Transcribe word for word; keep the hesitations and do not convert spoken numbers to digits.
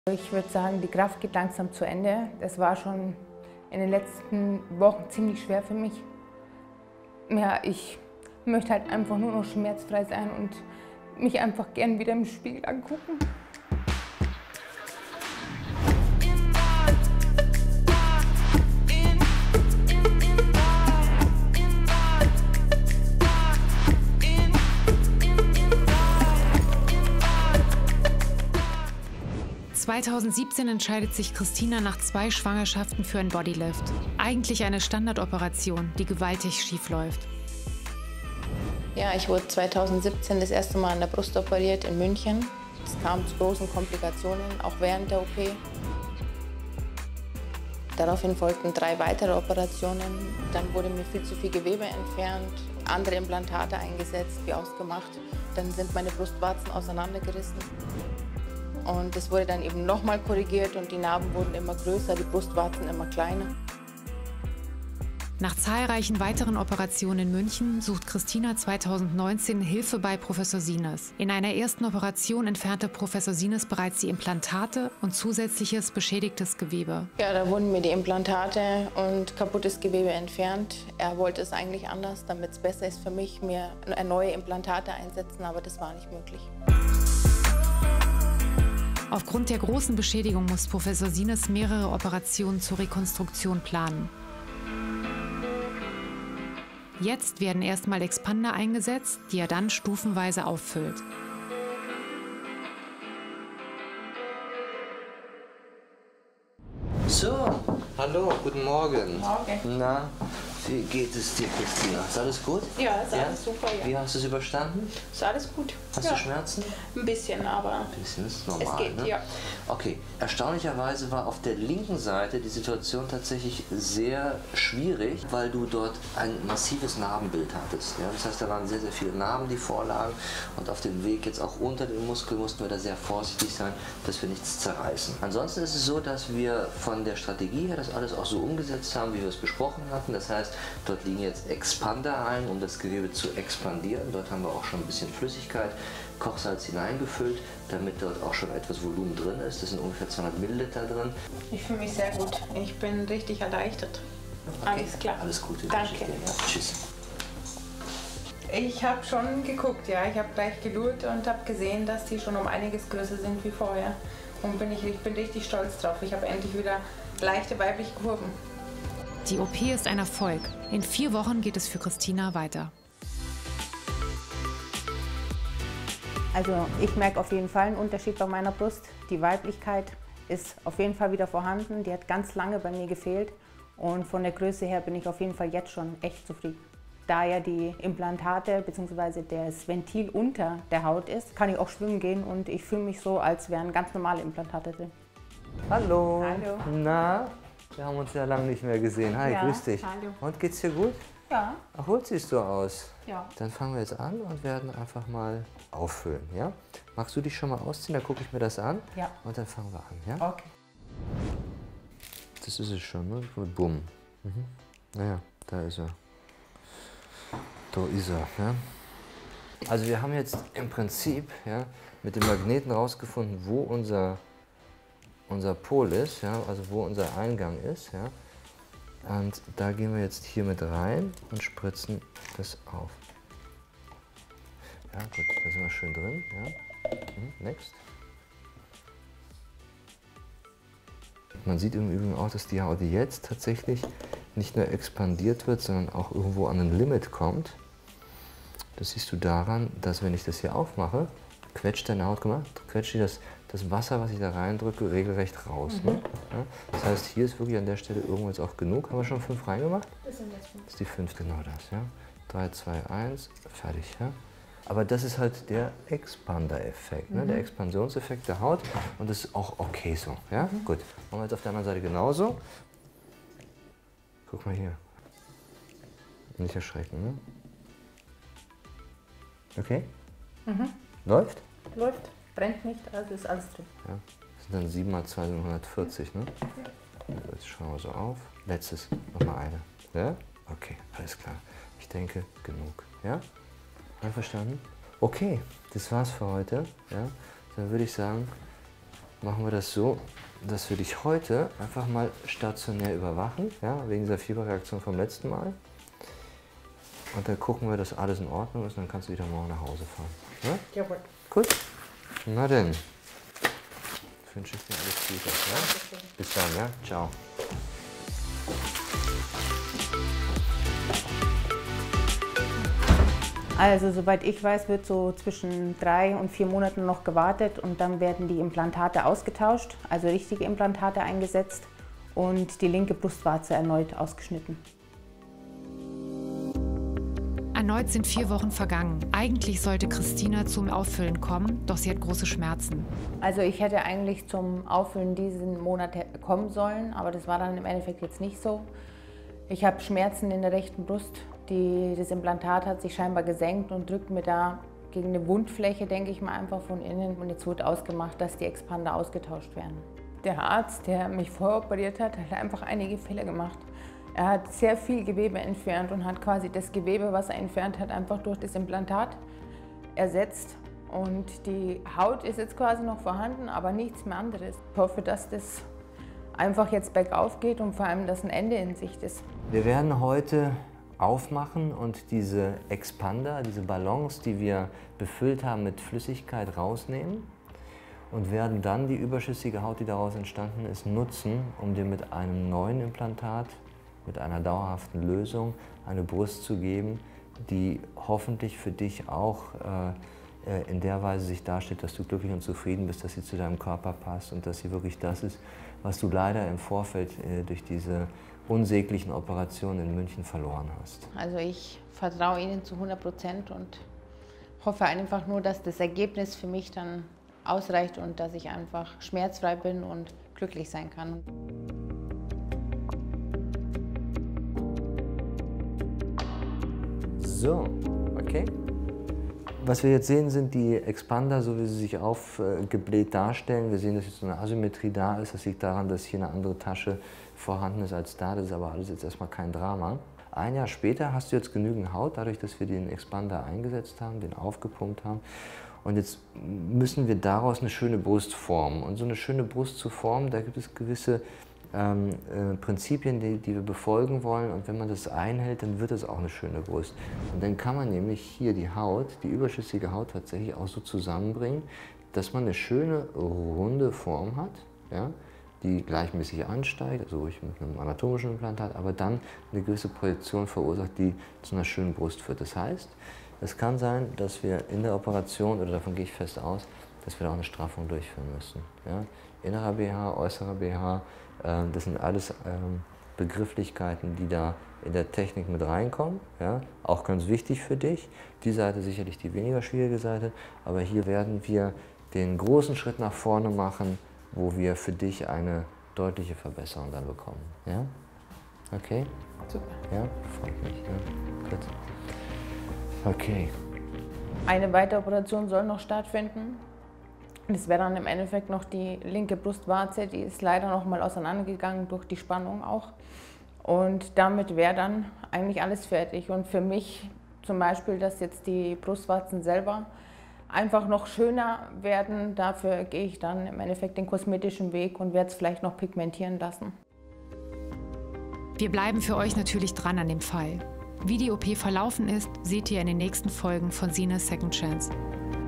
Ich würde sagen, die Kraft geht langsam zu Ende. Das war schon in den letzten Wochen ziemlich schwer für mich. Ja, ich möchte halt einfach nur noch schmerzfrei sein und mich einfach gern wieder im Spiegel angucken. zweitausendsiebzehn entscheidet sich Christina nach zwei Schwangerschaften für ein Bodylift. Eigentlich eine Standardoperation, die gewaltig schief läuft. Ja, ich wurde zweitausendsiebzehn das erste Mal an der Brust operiert in München. Es kam zu großen Komplikationen, auch während der O P. Daraufhin folgten drei weitere Operationen. Dann wurde mir viel zu viel Gewebe entfernt, andere Implantate eingesetzt, wie ausgemacht. Dann sind meine Brustwarzen auseinandergerissen. Und es wurde dann eben nochmal korrigiert und die Narben wurden immer größer, die Brustwarzen immer kleiner. Nach zahlreichen weiteren Operationen in München sucht Christina zweitausendneunzehn Hilfe bei Professor Sines. In einer ersten Operation entfernte Professor Sines bereits die Implantate und zusätzliches beschädigtes Gewebe. Ja, da wurden mir die Implantate und kaputtes Gewebe entfernt. Er wollte es eigentlich anders, damit es besser ist für mich, mir neue Implantate einsetzen, aber das war nicht möglich. Aufgrund der großen Beschädigung muss Professor Sines mehrere Operationen zur Rekonstruktion planen. Jetzt werden erstmal Expander eingesetzt, die er dann stufenweise auffüllt. So, hallo, guten Morgen. Morgen. Na, wie geht es dir, Christina? Ist alles gut? Ja, ist alles super, ja. Wie hast du es überstanden? Ist alles gut. Hast ja. du Schmerzen? Ein bisschen, aber Ein bisschen ist normal, es geht, ne? ja. Okay, erstaunlicherweise war auf der linken Seite die Situation tatsächlich sehr schwierig, weil du dort ein massives Narbenbild hattest. Ja? Das heißt, da waren sehr, sehr viele Narben, die vorlagen und auf dem Weg jetzt auch unter den Muskel mussten wir da sehr vorsichtig sein, dass wir nichts zerreißen. Ansonsten ist es so, dass wir von der Strategie her das alles auch so umgesetzt haben, wie wir es besprochen hatten. Das heißt, dort liegen jetzt Expander ein, um das Gewebe zu expandieren. Dort haben wir auch schon ein bisschen Flüssigkeit, Kochsalz hineingefüllt, damit dort auch schon etwas Volumen drin ist. Das sind ungefähr zweihundert Milliliter drin. Ich fühle mich sehr gut. Ich bin richtig erleichtert. Okay. Alles klar. Alles Gute. Danke. Ja, tschüss. Ich habe schon geguckt, ja. Ich habe gleich gelurrt und habe gesehen, dass die schon um einiges größer sind wie vorher. Und bin ich, ich bin richtig stolz drauf. Ich habe endlich wieder leichte weibliche Kurven. Die O P ist ein Erfolg. In vier Wochen geht es für Christina weiter. Also ich merke auf jeden Fall einen Unterschied bei meiner Brust. Die Weiblichkeit ist auf jeden Fall wieder vorhanden. Die hat ganz lange bei mir gefehlt. Und von der Größe her bin ich auf jeden Fall jetzt schon echt zufrieden. Da ja die Implantate bzw. das Ventil unter der Haut ist, kann ich auch schwimmen gehen und ich fühle mich so, als wären ganz normale Implantate drin. Hallo. Hallo. Na, wir haben uns ja lange nicht mehr gesehen. Hi, Ja, grüß dich. hallo. Und geht's dir gut? Ja. Ach, gut siehst du aus. Ja. Dann fangen wir jetzt an und werden einfach mal auffüllen, ja? Magst du dich schon mal ausziehen, dann gucke ich mir das an. Ja. Und dann fangen wir an, ja? Okay. Das ist es schon, ne? Bumm. Mhm. Naja, da ist er. Da ist er, ja? Also wir haben jetzt im Prinzip, ja, mit dem Magneten rausgefunden, wo unser, unser Pol ist, ja? Also wo unser Eingang ist, ja? Und da gehen wir jetzt hier mit rein und spritzen das auf. Ja, gut, da sind wir schön drin. Ja. Next. Man sieht im Übrigen auch, dass die Haut jetzt tatsächlich nicht nur expandiert wird, sondern auch irgendwo an ein Limit kommt. Das siehst du daran, dass wenn ich das hier aufmache, quetscht deine Haut gemacht, quetscht das, das Wasser, was ich da reindrücke, regelrecht raus. Mhm. Ne? Ja, das heißt, hier ist wirklich an der Stelle irgendwo jetzt auch genug. Haben wir schon fünf reingemacht? Das sind jetzt fünf. Das ist die fünfte, genau das. Ja? drei, zwei, eins, fertig. Ja? Aber das ist halt der Expander-Effekt, ne? Mhm. Der Expansionseffekt der Haut und das ist auch okay so. Ja? Mhm. Gut, machen wir jetzt auf der anderen Seite genauso. Guck mal hier. Nicht erschrecken, ne? Okay? Mhm. Läuft? Läuft, brennt nicht, also ist alles drin. Ja. Das sind dann sieben mal zwei sind hundertvierzig, ne? Ja. Jetzt schauen wir so auf. Letztes, nochmal eine. Ja? Okay, alles klar. Ich denke, genug. Ja? Einverstanden? Okay, das war's für heute. Ja? Dann würde ich sagen, machen wir das so, dass wir dich heute einfach mal stationär überwachen, ja, wegen dieser Fieberreaktion vom letzten Mal. Und dann gucken wir, dass alles in Ordnung ist und dann kannst du wieder morgen nach Hause fahren. Ja? Jawohl. Gut. Na denn. Ich wünsche dir alles Gute. Ja? Bis dann, ja? Ciao. Also soweit ich weiß, wird so zwischen drei und vier Monaten noch gewartet und dann werden die Implantate ausgetauscht, also richtige Implantate eingesetzt und die linke Brustwarze erneut ausgeschnitten. Erneut sind vier Wochen vergangen. Eigentlich sollte Christina zum Auffüllen kommen, doch sie hat große Schmerzen. Also ich hätte eigentlich zum Auffüllen diesen Monat kommen sollen, aber das war dann im Endeffekt jetzt nicht so. Ich habe Schmerzen in der rechten Brust. Die, das Implantat hat sich scheinbar gesenkt und drückt mir da gegen eine Wundfläche, denke ich mal, einfach von innen. Und jetzt wird ausgemacht, dass die Expander ausgetauscht werden. Der Arzt, der mich vorher operiert hat, hat einfach einige Fehler gemacht. Er hat sehr viel Gewebe entfernt und hat quasi das Gewebe, was er entfernt hat, einfach durch das Implantat ersetzt. Und die Haut ist jetzt quasi noch vorhanden, aber nichts mehr anderes. Ich hoffe, dass das einfach jetzt bergauf geht und vor allem, dass ein Ende in Sicht ist. Wir werden heute aufmachen und diese Expander, diese Ballons, die wir befüllt haben mit Flüssigkeit, rausnehmen und werden dann die überschüssige Haut, die daraus entstanden ist, nutzen, um dir mit einem neuen Implantat, mit einer dauerhaften Lösung eine Brust zu geben, die hoffentlich für dich auch äh, in der Weise sich darstellt, dass du glücklich und zufrieden bist, dass sie zu deinem Körper passt und dass sie wirklich das ist, was du leider im Vorfeld äh, durch diese unsäglichen Operationen in München verloren hast. Also ich vertraue Ihnen zu hundert Prozent und hoffe einfach nur, dass das Ergebnis für mich dann ausreicht und dass ich einfach schmerzfrei bin und glücklich sein kann. So, okay. Was wir jetzt sehen, sind die Expander, so wie sie sich aufgebläht darstellen. Wir sehen, dass jetzt so eine Asymmetrie da ist. Das liegt daran, dass hier eine andere Tasche vorhanden ist als da. Das ist aber alles jetzt erstmal kein Drama. Ein Jahr später hast du jetzt genügend Haut, dadurch, dass wir den Expander eingesetzt haben, den aufgepumpt haben. Und jetzt müssen wir daraus eine schöne Brust formen. Und so eine schöne Brust zu formen, da gibt es gewisse Ähm, äh, Prinzipien, die, die wir befolgen wollen, und wenn man das einhält, dann wird es auch eine schöne Brust. Und dann kann man nämlich hier die Haut, die überschüssige Haut tatsächlich auch so zusammenbringen, dass man eine schöne runde Form hat, ja, die gleichmäßig ansteigt, also ruhig mit einem anatomischen Implantat, aber dann eine gewisse Projektion verursacht, die zu einer schönen Brust führt. Das heißt, es kann sein, dass wir in der Operation, oder davon gehe ich fest aus, dass wir da auch eine Straffung durchführen müssen. Ja. Innerer B H, äußerer B H, das sind alles ähm, Begrifflichkeiten, die da in der Technik mit reinkommen. Ja? Auch ganz wichtig für dich. Die Seite sicherlich die weniger schwierige Seite, aber hier werden wir den großen Schritt nach vorne machen, wo wir für dich eine deutliche Verbesserung dann bekommen. Ja? Okay? Super. Ja, freut mich. Ja. Gut. Okay. Eine weitere Operation soll noch stattfinden. Das wäre dann im Endeffekt noch die linke Brustwarze, die ist leider noch mal auseinandergegangen durch die Spannung auch. Und damit wäre dann eigentlich alles fertig. Und für mich zum Beispiel, dass jetzt die Brustwarzen selber einfach noch schöner werden, dafür gehe ich dann im Endeffekt den kosmetischen Weg und werde es vielleicht noch pigmentieren lassen. Wir bleiben für euch natürlich dran an dem Fall. Wie die O P verlaufen ist, seht ihr in den nächsten Folgen von Sines Second Chance.